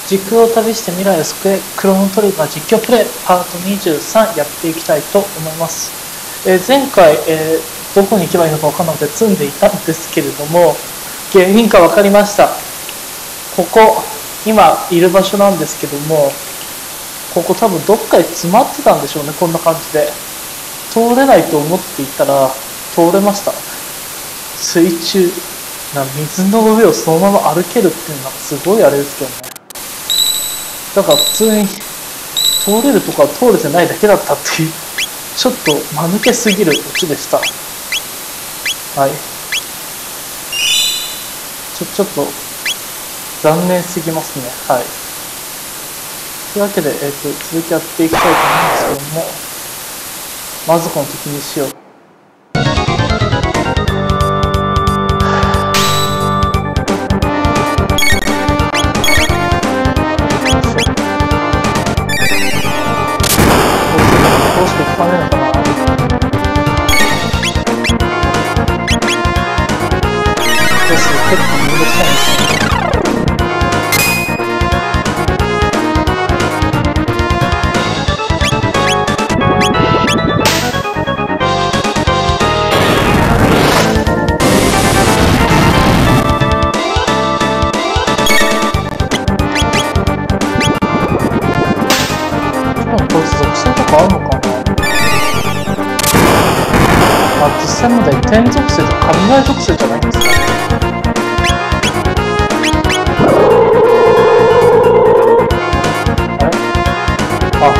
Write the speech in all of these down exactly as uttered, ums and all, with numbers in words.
時空を旅して未来を救え、クロノトリガー実況プレイパートにじゅうさんやっていきたいと思います。えー、前回、えー、どこに行けばいいのか分からなくて積んでいたんですけれども、原因が分かりました。ここ、今いる場所なんですけども、ここ多分どっかに詰まってたんでしょうね、こんな感じで。通れないと思っていたら、通れました。水中、な水の上をそのまま歩けるっていうのがすごいあれですけどね。だから普通に通れるとこは通れてないだけだったっていう、ちょっと間抜けすぎるオチでした。はい。ちょ、ちょっと残念すぎますね。はい。というわけで、えーと、続きやっていきたいと思うんですけども、まずこの敵にしよう。ダメなのかな。そうですね、結構めんどくさいですね。こいつ属性とかあるのかな。実際問題、天属性と雷属性じゃないんですか。あれあ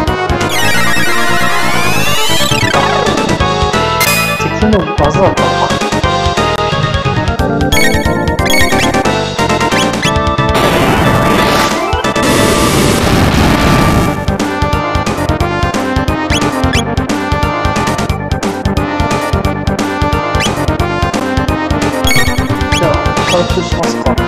敵の技だったのか。回復しますか。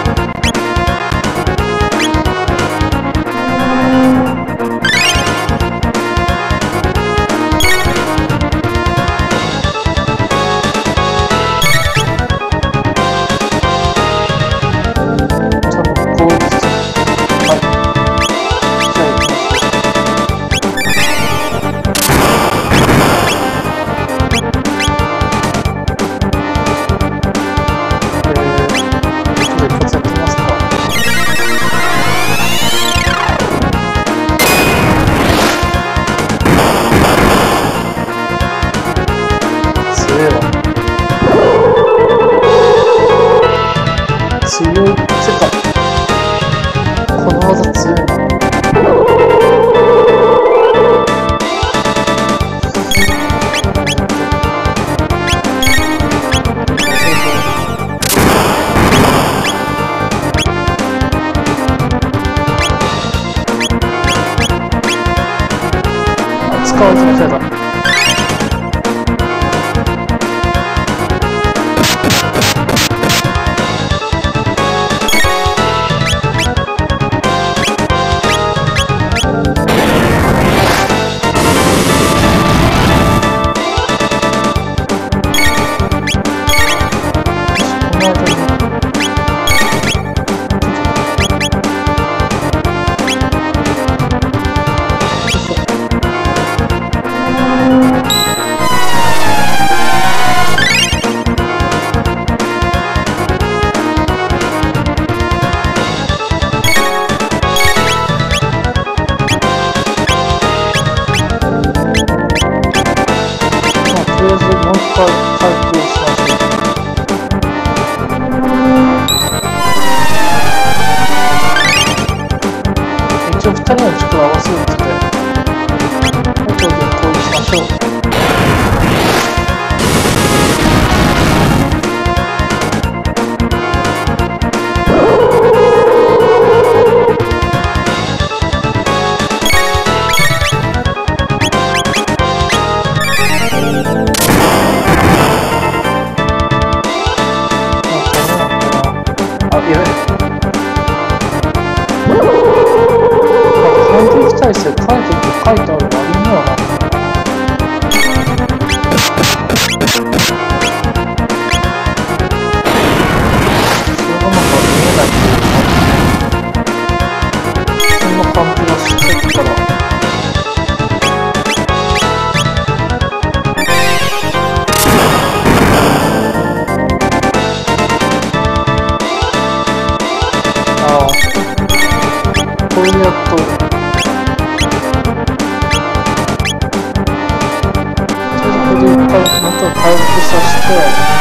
強いってか、この技強いな。使われてるせいだ。一応ふたりの軸を合わせるって言って、もう一度攻撃しましょう。再生書いてって書いてある割にはな。それがなんか見えないっていうか。 これでやっと、とりあえずこれで一回また回復させて、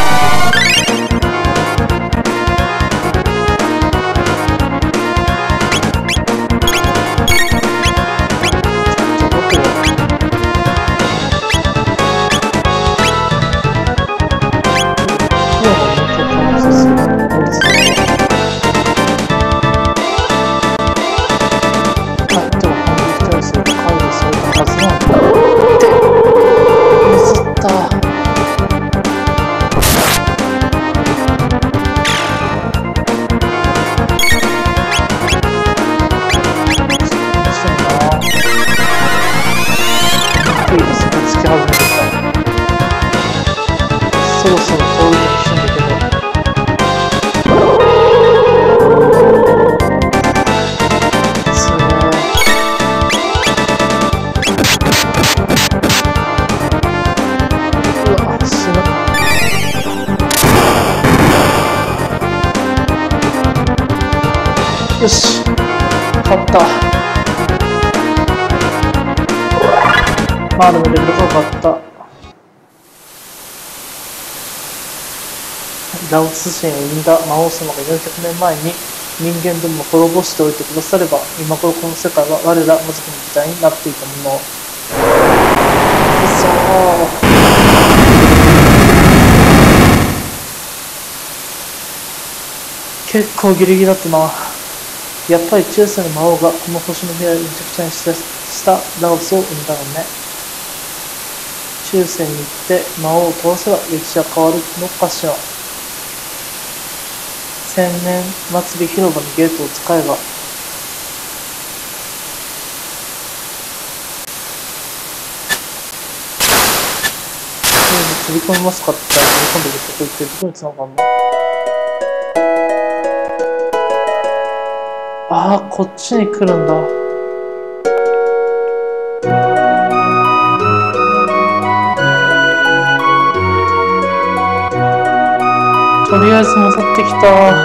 そろそろ通りてほしいんだけど。つえうわ、死ぬ。よし、勝った。まあでもレベル高かった。ラオス人を生んだ魔王様がよんひゃくねんまえに人間どもを滅ぼしておいてくだされば、今頃この世界は我ら魔族の時代になっていたもの。うそー。結構ギリギリだったな。やっぱり中世の魔王がこの星の未来をめちゃくちゃにしたラオスを生んだのね。中世に行って魔王を倒せば歴史は変わるのかしら。千年祭り広場のゲートを使えば、飛び込みますかって言ったら飛び込んでるとこ行ってどこにつながるの？ああ、こっちに来るんだ。とりあえず戻ってきた。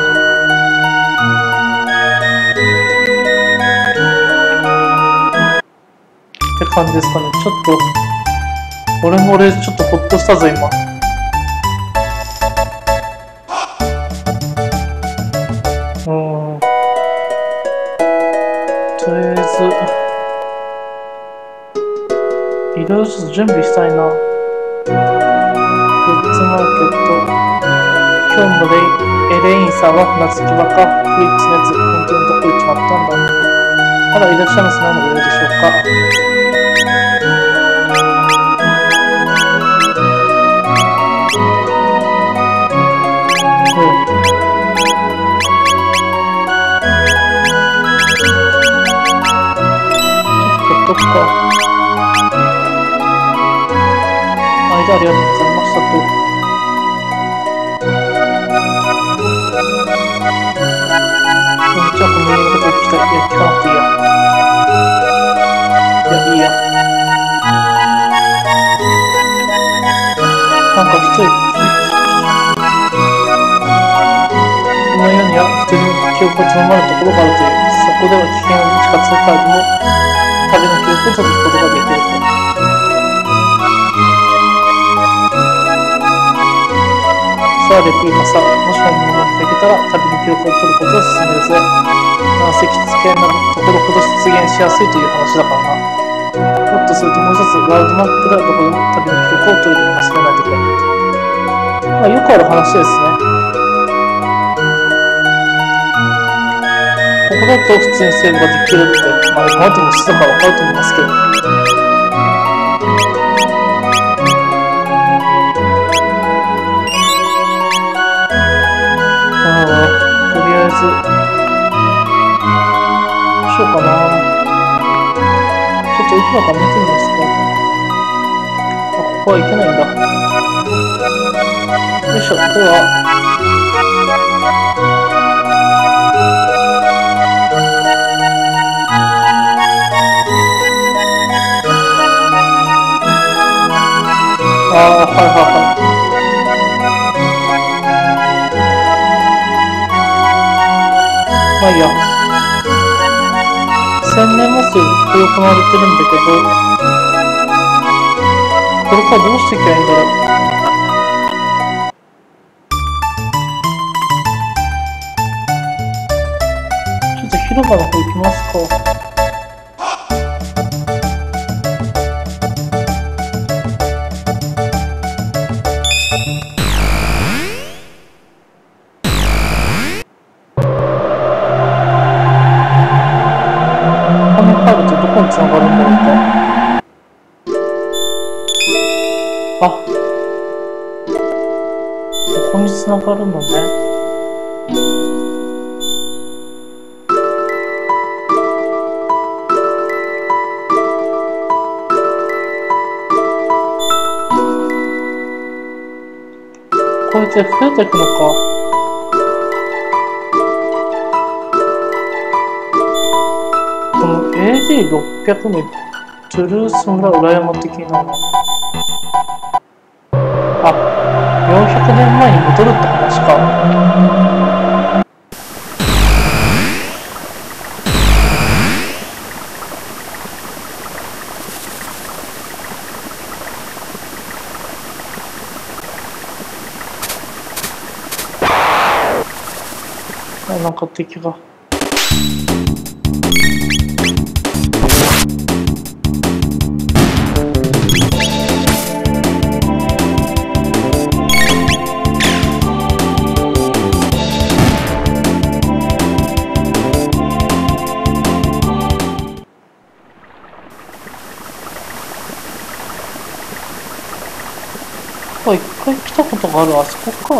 って感じですかね。ちょっと、俺も俺ちょっとほっとしたぞ、今。うん。とりあえず、いろいろちょっと準備したいな。グッズマーケット。今日のレイエレインさんは夏木場か。フリッツのやつ、本当にどこ行っちまったんだ。まだいらっしゃいます。何のご用でしょうか。うん。ちょっとほっとくか。間ありがとうございましたと。じゃあ、この家のことを聞きたい。いや、聞かなくていいや。いや、いいや。なんか一人、この世には一人の記憶がつままるところがあるという。そこでは危険を打ち勝つ世界でも、旅の記憶を取ることができると。さあ、レプリカさ、もし本物が見かけたら、旅の記録を取ることを進めるぜ。なあ、積付けのところほど出現しやすいという話だからな。もっとするともう一つ、ワールドマップでどこでも旅の記録を取るのを忘れないでくれ。まあ、よくある話ですね。ここだと普通にセーブができるので、まあ、今までもしてたから分かると思いますけど。とりあえず、どうしようかな。ちょっといくらか見てみますか。あ、ここはいけないんだ。よいしょ、では。ああ、はいはいはい。まあいいや。 千年祭りで行われてるんだけど、これからどうしていけばいいんだろう。ちょっと広場の方行きますか。入るとどこにつながるんだろうか。あ、ここにつながるのね。これで増えていくのか。エーディーろっぴゃく 年トゥルース村裏山的なの。あ、よんひゃくねんまえに戻るって話か。あ、なんか敵が。一回来たことがあるあそこか。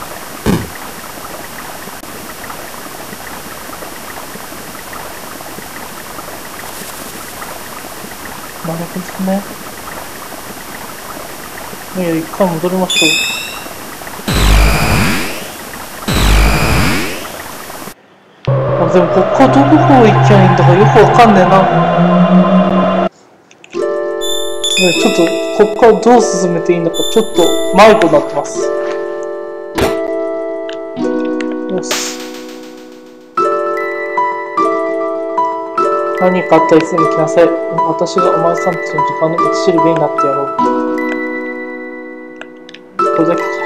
なるほどね。いや、一回戻りましょう。あ、でもここからどこ行きゃいいんだかよくわかんねえな。ちょっとここからどう進めていいのかちょっと迷子になってます。よし。何かあったらいつでも来なさい。私がお前さんたちの時間の道しるべになってやろう。これだけか。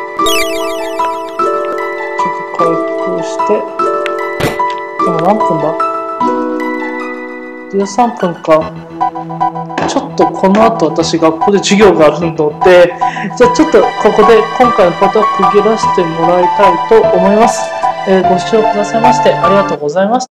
ちょっと回復して。今何分だ ?じゅうさん 分か。ちょっとこの後私学校で授業があるので、じゃあちょっとここで今回のパートは区切らせてもらいたいと思います。えー、ご視聴くださいましてありがとうございました。